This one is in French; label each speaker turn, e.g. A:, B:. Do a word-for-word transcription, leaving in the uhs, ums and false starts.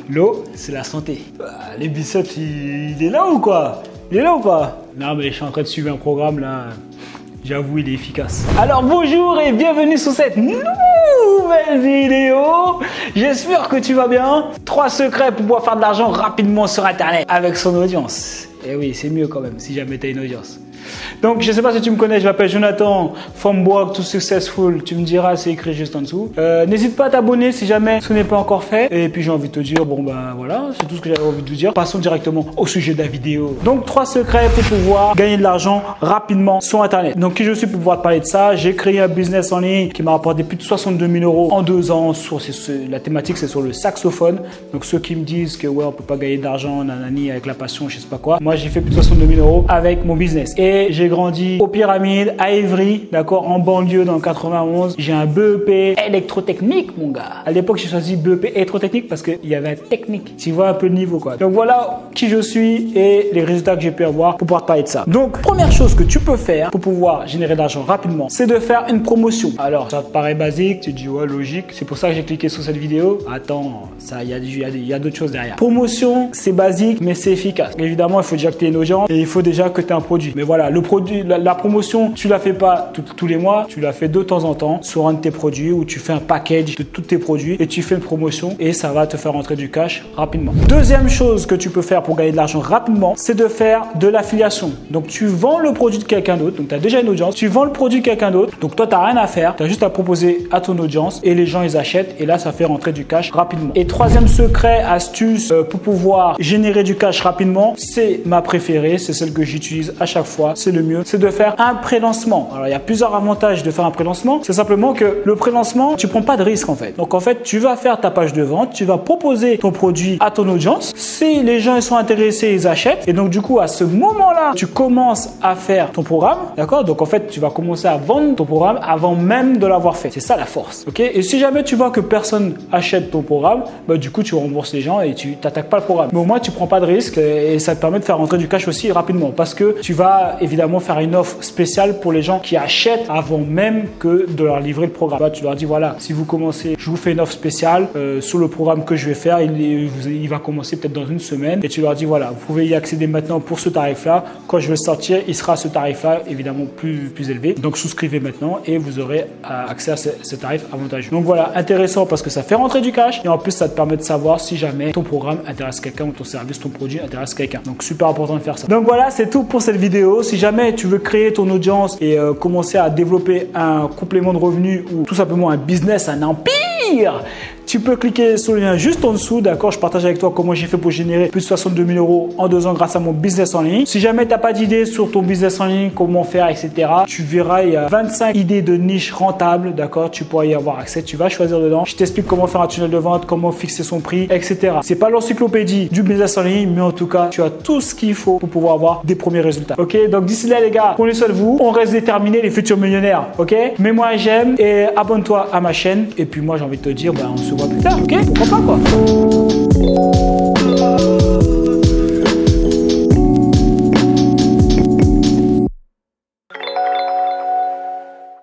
A: L'eau, c'est la santé. Ah, les biceps, il, il est là ou quoi? Il est là ou pas? Non, mais je suis en train de suivre un programme là. J'avoue, il est efficace. Alors bonjour et bienvenue sur cette nouvelle vidéo. J'espère que tu vas bien. Trois secrets pour pouvoir faire de l'argent rapidement sur Internet avec son audience. Et oui, c'est mieux quand même si jamais tu as une audience. Donc, je ne sais pas si tu me connais, je m'appelle Jonathan, from work to successful, tu me diras, c'est écrit juste en dessous. Euh, N'hésite pas à t'abonner si jamais ce n'est pas encore fait. Et puis, j'ai envie de te dire, bon ben voilà, c'est tout ce que j'avais envie de vous dire. Passons directement au sujet de la vidéo. Donc, trois secrets pour pouvoir gagner de l'argent rapidement sur Internet. Donc, qui je suis pour pouvoir te parler de ça? J'ai créé un business en ligne qui m'a rapporté plus de soixante-deux mille euros en deux ans. Sur, la thématique, c'est sur le saxophone. Donc, ceux qui me disent que ouais, on peut pas gagner d'argent, nanani, avec la passion, je sais pas quoi. Moi, j'ai fait plus de soixante-deux mille euros avec mon business. Et j'ai grandi aux Pyramides, à Évry, d'accord, en banlieue dans le quatre-vingt-onze. J'ai un B E P électrotechnique, mon gars. À l'époque, j'ai choisi B E P électrotechnique parce qu'il y avait un technique. Tu vois un peu le niveau, quoi. Donc voilà qui je suis et les résultats que j'ai pu avoir pour pouvoir te parler de ça. Donc, première chose que tu peux faire pour pouvoir générer de l'argent rapidement, c'est de faire une promotion. Alors, ça te paraît basique, tu te dis, ouais, logique. C'est pour ça que j'ai cliqué sur cette vidéo. Attends, ça, il y a, y a, y a d'autres choses derrière. Promotion, c'est basique, mais c'est efficace. Évidemment, il faut déjà que tu aies une audience et il faut déjà que tu aies un produit. Mais voilà, le produit, la, la promotion, tu la fais pas tout, tous les mois, tu la fais de temps en temps sur un de tes produits où tu fais un package de tous tes produits et tu fais une promotion et ça va te faire rentrer du cash rapidement. Deuxième chose que tu peux faire pour gagner de l'argent rapidement, c'est de faire de l'affiliation. Donc, tu vends le produit de quelqu'un d'autre, donc tu as déjà une audience, tu vends le produit de quelqu'un d'autre, donc toi, tu n'as rien à faire, tu as juste à proposer à ton audience et les gens, ils achètent et là, ça fait rentrer du cash rapidement. Et troisième secret, astuce euh, pour pouvoir générer du cash rapidement, c'est ma préférée, c'est celle que j'utilise à chaque fois, c'est le mieux, c'est de faire un pré-lancement. Alors, il y a plusieurs avantages de faire un pré-lancement. C'est simplement que le pré-lancement, tu prends pas de risque en fait. Donc, en fait, tu vas faire ta page de vente, tu vas proposer ton produit à ton audience. Si les gens ils sont intéressés, ils achètent. Et donc, du coup, à ce moment-là, tu commences à faire ton programme. D'accord? Donc, en fait, tu vas commencer à vendre ton programme avant même de l'avoir fait. C'est ça la force. Ok? Et si jamais tu vois que personne achète ton programme, bah, du coup, tu rembourses les gens et tu t'attaques pas le programme. Mais au moins, tu prends pas de risque et ça te permet de faire rentrer du cash aussi rapidement parce que tu vas évidemment faire une offre spéciale pour les gens qui achètent avant même que de leur livrer le programme. Là, tu leur dis voilà, si vous commencez, je vous fais une offre spéciale euh, sur le programme que je vais faire. Il, il va commencer peut-être dans une semaine et tu leur dis voilà, vous pouvez y accéder maintenant pour ce tarif-là. Quand je vais sortir, il sera à ce tarif-là, évidemment plus, plus élevé. Donc, souscrivez maintenant et vous aurez accès à ce, ce tarif avantageux. Donc, voilà, intéressant parce que ça fait rentrer du cash et en plus, ça te permet de savoir si jamais ton programme intéresse quelqu'un ou ton service, ton produit intéresse quelqu'un. Donc, super important de faire ça. Donc, voilà, c'est tout pour cette vidéo. Si jamais tu veux créer ton audience et euh, commencer à développer un complément de revenus ou tout simplement un business, un empire, tu peux cliquer sur le lien juste en dessous, d'accord? Je partage avec toi comment j'ai fait pour générer plus de soixante-deux mille euros en deux ans grâce à mon business en ligne. Si jamais tu n'as pas d'idée sur ton business en ligne, comment faire, et cetera, tu verras, il y a vingt-cinq idées de niche rentables, d'accord? Tu pourras y avoir accès, tu vas choisir dedans. Je t'explique comment faire un tunnel de vente, comment fixer son prix, et cetera. C'est pas l'encyclopédie du business en ligne, mais en tout cas, tu as tout ce qu'il faut pour pouvoir avoir des premiers résultats. Ok? Donc d'ici là, les gars, prenez soin de vous. On reste déterminés, les futurs millionnaires. Ok? Mets-moi un j'aime et abonne-toi à ma chaîne. Et puis moi, j'ai envie de te dire, bah, on se voit plus tard, ok? Pourquoi pas, quoi?